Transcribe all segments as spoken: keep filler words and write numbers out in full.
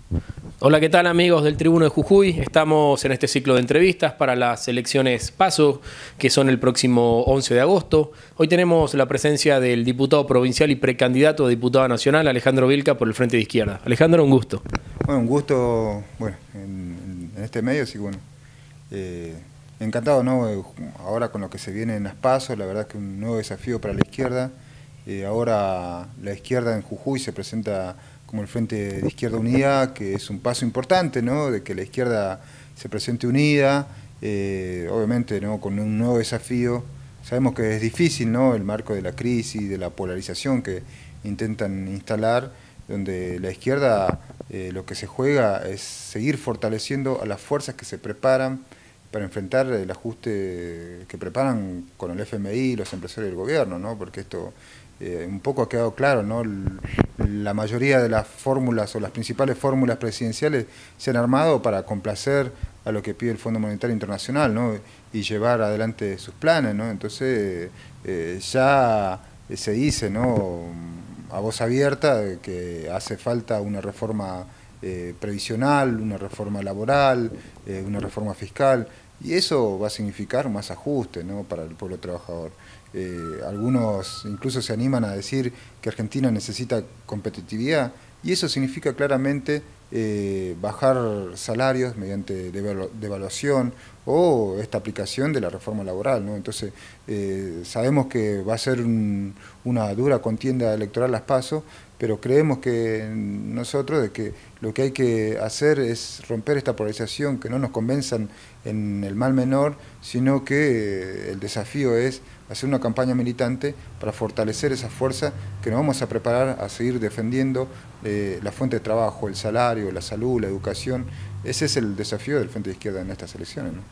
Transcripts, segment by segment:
Hola, ¿qué tal amigos del Tribuno de Jujuy? Estamos en este ciclo de entrevistas para las elecciones PASO, que son el próximo once de agosto. Hoy tenemos la presencia del diputado provincial y precandidato a diputado nacional, Alejandro Vilca, por el Frente de Izquierda. Alejandro, un gusto. Bueno, un gusto, bueno, en, en este medio, sí, bueno, eh, encantado, ¿no? Ahora con lo que se viene en las PASO, la verdad que un nuevo desafío para la izquierda. Eh, ahora la izquierda en Jujuy se presenta como el Frente de Izquierda Unida, que es un paso importante, ¿no? De que la izquierda se presente unida, eh, obviamente, ¿no? Con un nuevo desafío. Sabemos que es difícil, ¿no? El marco de la crisis, de la polarización que intentan instalar, donde la izquierda eh, lo que se juega es seguir fortaleciendo a las fuerzas que se preparan para enfrentar el ajuste que preparan con el F M I y los empresarios del gobierno, ¿no? Porque esto eh, un poco ha quedado claro, ¿no? La mayoría de las fórmulas o las principales fórmulas presidenciales se han armado para complacer a lo que pide el Fondo Monetario Internacional, ¿no? Y llevar adelante sus planes, ¿no? Entonces eh, ya se dice, ¿no? A voz abierta que hace falta una reforma eh, previsional, una reforma laboral, eh, una reforma fiscal, y eso va a significar más ajuste, ¿no? Para el pueblo trabajador. Eh, algunos incluso se animan a decir que Argentina necesita competitividad, y eso significa claramente eh, bajar salarios mediante devalu devaluación o esta aplicación de la reforma laboral, ¿no? Entonces, eh, sabemos que va a ser un, una dura contienda electoral las PASO, pero creemos que nosotros de que lo que hay que hacer es romper esta polarización, que no nos convenzan en el mal menor, sino que el desafío es hacer una campaña militante para fortalecer esa fuerza que nos vamos a preparar a seguir defendiendo eh, la fuente de trabajo, el salario, la salud, la educación. Ese es el desafío del Frente de Izquierda en estas elecciones, ¿no?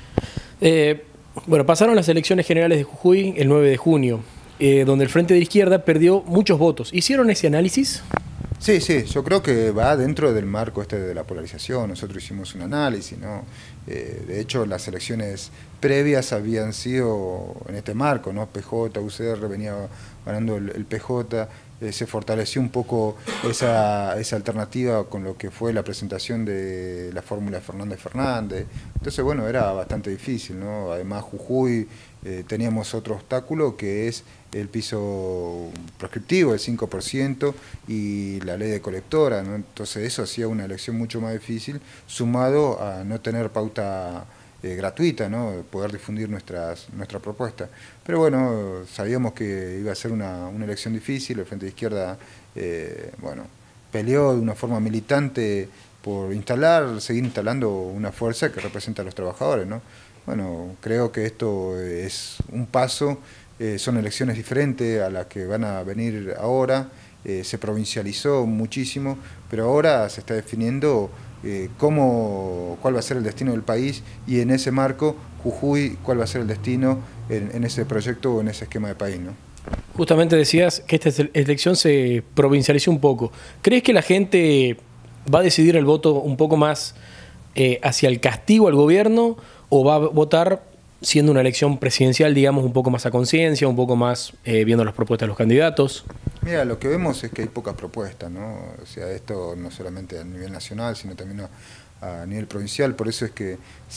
Eh, bueno, pasaron las elecciones generales de Jujuy el nueve de junio, eh, donde el Frente de Izquierda perdió muchos votos. ¿Hicieron ese análisis? Sí, sí, yo creo que va dentro del marco este de la polarización. Nosotros hicimos un análisis, ¿no? Eh, de hecho, las elecciones previas habían sido en este marco, ¿no? P J, U C R venía ganando el, el P J, eh, se fortaleció un poco esa, esa alternativa con lo que fue la presentación de la fórmula Fernández Fernández. Entonces, bueno, era bastante difícil, ¿no? Además, Jujuy eh, teníamos otro obstáculo que es el piso proscriptivo, el cinco por ciento, y la ley de colectora, ¿no? Entonces eso hacía una elección mucho más difícil, sumado a no tener pauta eh, gratuita, ¿no? Poder difundir nuestras, nuestra propuesta. Pero bueno, sabíamos que iba a ser una, una elección difícil. El Frente de Izquierda, eh, bueno, peleó de una forma militante por instalar, seguir instalando una fuerza que representa a los trabajadores, ¿no? Bueno, creo que esto es un paso. Eh, son elecciones diferentes a las que van a venir ahora, eh, se provincializó muchísimo, pero ahora se está definiendo eh, cómo, cuál va a ser el destino del país, y en ese marco, Jujuy, cuál va a ser el destino en, en ese proyecto o en ese esquema de país, ¿no? Justamente decías que esta elección se provincializó un poco. ¿Crees que la gente va a decidir el voto un poco más eh, hacia el castigo al gobierno, o va a votar siendo una elección presidencial, digamos, un poco más a conciencia, un poco más eh, viendo las propuestas de los candidatos? Mira, lo que vemos es que hay pocas propuestas, ¿no? O sea, esto no solamente a nivel nacional, sino también a, a nivel provincial. Por eso es que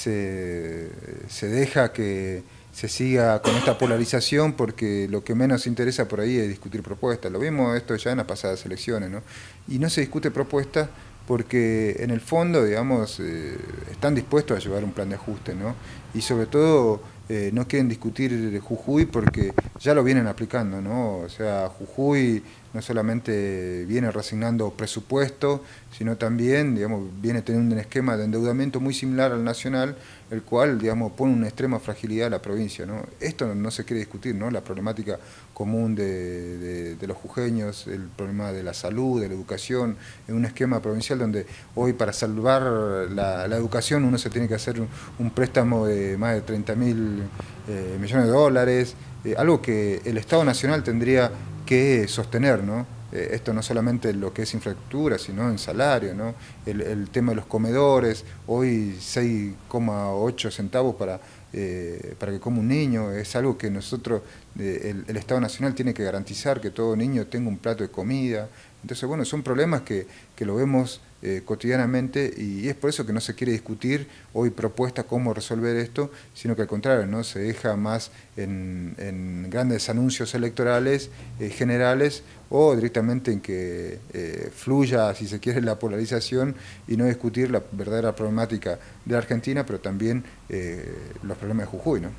se, se deja que se siga con esta polarización, porque lo que menos interesa por ahí es discutir propuestas. Lo vimos esto ya en las pasadas elecciones, ¿no? Y no se discute propuestas porque en el fondo, digamos, eh, están dispuestos a llevar un plan de ajuste, ¿no? Y sobre todo eh, no quieren discutir Jujuy porque ya lo vienen aplicando, ¿no? O sea, Jujuy no solamente viene resignando presupuesto, sino también, digamos, viene teniendo un esquema de endeudamiento muy similar al nacional, el cual, digamos, pone una extrema fragilidad a la provincia, ¿no? Esto no, no se quiere discutir, ¿no? La problemática común de, de, de los jujeños, el problema de la salud, de la educación, en un esquema provincial donde hoy para salvar la, la educación uno se tiene que hacer un, un préstamo de más de treinta mil eh, millones de dólares, eh, algo que el Estado Nacional tendría que sostener, ¿no? Eh, esto no solamente lo que es infraestructura, sino en salario, ¿no? El, el tema de los comedores, hoy seis coma ocho centavos para, eh, para que coma un niño, es algo que nosotros, eh, el, el Estado Nacional tiene que garantizar que todo niño tenga un plato de comida. Entonces, bueno, son problemas que, que lo vemos eh, cotidianamente y es por eso que no se quiere discutir hoy propuestas cómo resolver esto, sino que al contrario, ¿no? Se deja más en, en grandes anuncios electorales eh, generales o directamente en que eh, fluya, si se quiere, la polarización y no discutir la verdadera problemática de la Argentina, pero también eh, los problemas de Jujuy, ¿no?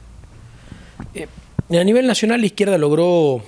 Eh, a nivel nacional, la izquierda logró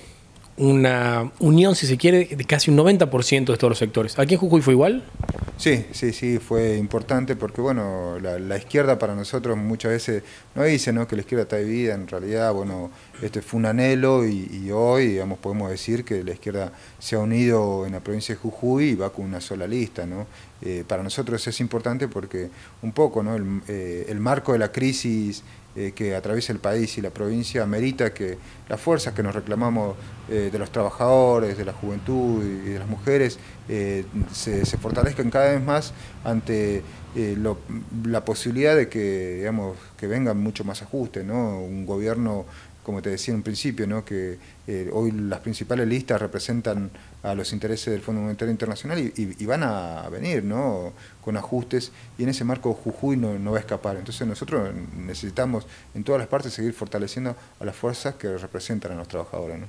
una unión, si se quiere, de casi un noventa por ciento de todos los sectores. ¿Aquí en Jujuy fue igual? Sí, sí, sí, fue importante porque, bueno, la, la izquierda para nosotros muchas veces no dice, ¿no?, que la izquierda está dividida. En realidad, bueno, este fue un anhelo y, y hoy, digamos, podemos decir que la izquierda se ha unido en la provincia de Jujuy y va con una sola lista, ¿no? Eh, para nosotros es importante porque un poco, ¿no?, el, eh, el marco de la crisis eh, que atraviesa el país y la provincia amerita que las fuerzas que nos reclamamos eh, de los trabajadores, de la juventud y de las mujeres eh, se, se fortalezcan cada vez más ante eh, lo, la posibilidad de que, digamos, que vengan mucho más ajustes, ¿no? Un gobierno, como te decía en un principio, ¿no?, que eh, hoy las principales listas representan a los intereses del Fondo Monetario Internacional y, y, y van a venir, ¿no?, con ajustes, y en ese marco Jujuy no, no va a escapar. Entonces nosotros necesitamos en todas las partes seguir fortaleciendo a las fuerzas que representan a los trabajadores, ¿no?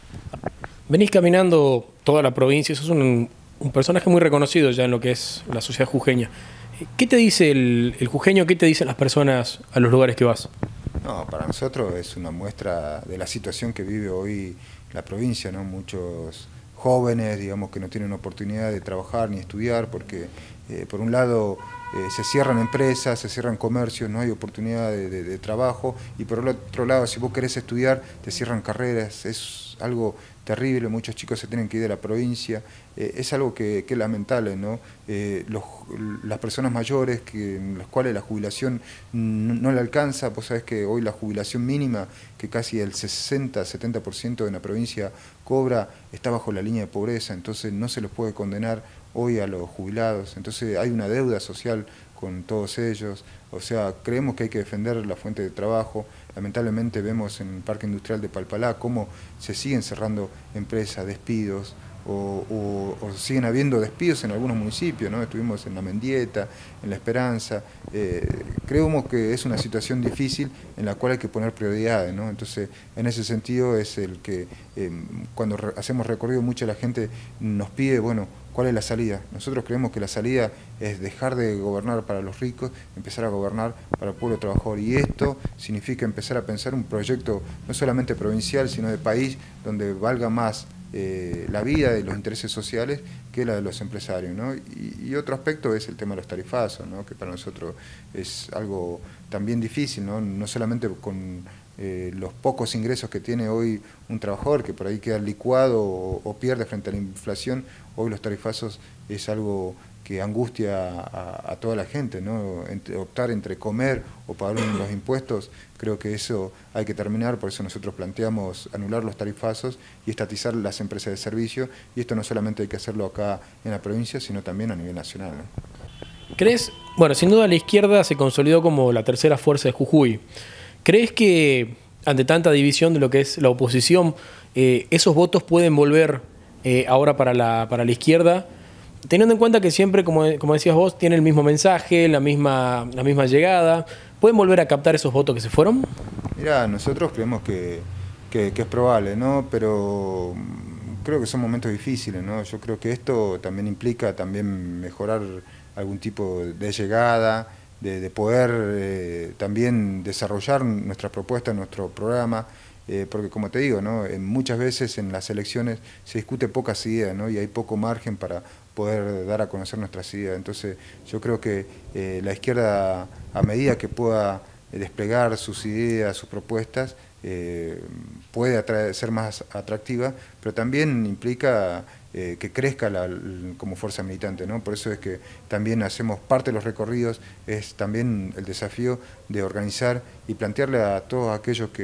Venís caminando toda la provincia, sos un, un personaje muy reconocido ya en lo que es la sociedad jujeña. ¿Qué te dice el, el jujeño, qué te dicen las personas a los lugares que vas? No, para nosotros es una muestra de la situación que vive hoy la provincia, ¿no? Muchos jóvenes, digamos, que no tienen oportunidad de trabajar ni estudiar porque, eh, por un lado, eh, se cierran empresas, se cierran comercios, no hay oportunidad de, de, de trabajo, y por el otro lado, si vos querés estudiar, te cierran carreras, es algo terrible, muchos chicos se tienen que ir de la provincia, eh, es algo que, que es lamentable, ¿no? Eh, los, las personas mayores, que, en las cuales la jubilación no, no le alcanza, vos sabés que hoy la jubilación mínima, que casi el sesenta, setenta por ciento de la provincia cobra, está bajo la línea de pobreza, entonces no se los puede condenar hoy a los jubilados, entonces hay una deuda social con todos ellos, o sea, creemos que hay que defender la fuente de trabajo. Lamentablemente vemos en el Parque Industrial de Palpalá cómo se siguen cerrando empresas, despidos, o, o, o siguen habiendo despidos en algunos municipios, ¿no? Estuvimos en La Mendieta, en La Esperanza, eh, creemos que es una situación difícil en la cual hay que poner prioridades, ¿no? Entonces, en ese sentido es el que eh, cuando re hacemos recorrido mucha la gente nos pide, bueno, ¿cuál es la salida? Nosotros creemos que la salida es dejar de gobernar para los ricos, empezar a gobernar para el pueblo trabajador, y esto significa empezar a pensar un proyecto no solamente provincial, sino de país, donde valga más eh, la vida de los intereses sociales que la de los empresarios, ¿no? Y, y otro aspecto es el tema de los tarifazos, ¿no?, que para nosotros es algo también difícil, ¿no? No solamente con eh, los pocos ingresos que tiene hoy un trabajador, que por ahí queda licuado o, o pierde frente a la inflación, hoy los tarifazos es algo que angustia a, a toda la gente, ¿no? Entre, optar entre comer o pagar los impuestos, creo que eso hay que terminar, por eso nosotros planteamos anular los tarifazos y estatizar las empresas de servicio, y esto no solamente hay que hacerlo acá en la provincia, sino también a nivel nacional, ¿no? ¿Crees? Bueno, sin duda la izquierda se consolidó como la tercera fuerza de Jujuy. ¿Crees que ante tanta división de lo que es la oposición, eh, esos votos pueden volver eh, ahora para la, para la izquierda? Teniendo en cuenta que siempre, como, como decías vos, tiene el mismo mensaje, la misma, la misma llegada, ¿pueden volver a captar esos votos que se fueron? Mirá, nosotros creemos que, que, que es probable, ¿no? Pero creo que son momentos difíciles, ¿no? Yo creo que esto también implica también mejorar algún tipo de llegada, de, de poder eh, también desarrollar nuestra propuesta, nuestro programa. Eh, porque como te digo, ¿no?, en muchas veces en las elecciones se discute pocas ideas, ¿no?, y hay poco margen para poder dar a conocer nuestras ideas. Entonces yo creo que eh, la izquierda, a medida que pueda desplegar sus ideas, sus propuestas, eh, puede atraer, ser más atractiva, pero también implica eh, que crezca la, como fuerza militante, ¿no? Por eso es que también hacemos parte de los recorridos, es también el desafío de organizar y plantearle a todos aquellos que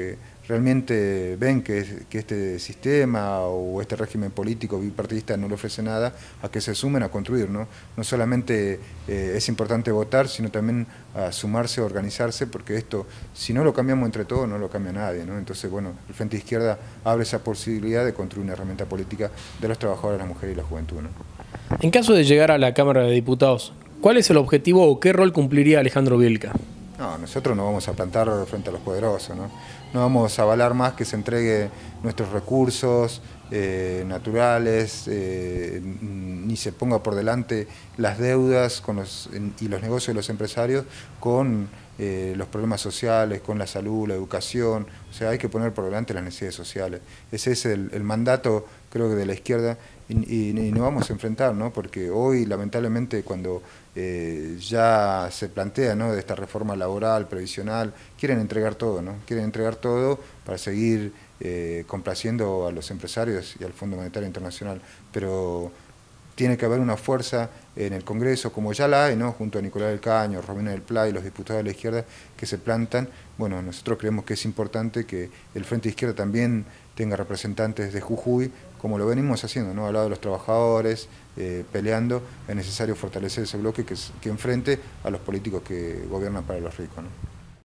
realmente ven que, que este sistema o este régimen político bipartidista no le ofrece nada, a que se sumen a construir, ¿no? No solamente eh, es importante votar, sino también a sumarse, a organizarse, porque esto, si no lo cambiamos entre todos, no lo cambia nadie, ¿no? Entonces, bueno, el Frente Izquierda abre esa posibilidad de construir una herramienta política de los trabajadores, las mujeres y la juventud, ¿no? En caso de llegar a la Cámara de Diputados, ¿cuál es el objetivo o qué rol cumpliría Alejandro Bielka? No, nosotros no vamos a plantar frente a los poderosos, ¿no? No vamos a avalar más que se entregue nuestros recursos eh, naturales, eh, ni se ponga por delante las deudas con los, y los negocios de los empresarios con eh, los problemas sociales, con la salud, la educación. O sea, hay que poner por delante las necesidades sociales. Ese es el, el mandato, creo que de la izquierda, y, y, y nos vamos a enfrentar, ¿no? Porque hoy, lamentablemente, cuando eh, ya se plantea, ¿no?, de esta reforma laboral, previsional, quieren entregar todo, ¿no? Quieren entregar todo para seguir eh, complaciendo a los empresarios y al Fondo Monetario Internacional, pero tiene que haber una fuerza en el Congreso, como ya la hay, ¿no?, junto a Nicolás del Caño, Romina del Pla y los diputados de la izquierda que se plantan. Bueno, nosotros creemos que es importante que el Frente Izquierda también tenga representantes de Jujuy, como lo venimos haciendo, ¿no?, al lado de los trabajadores, eh, peleando. Es necesario fortalecer ese bloque que, que enfrente a los políticos que gobiernan para los ricos, ¿no?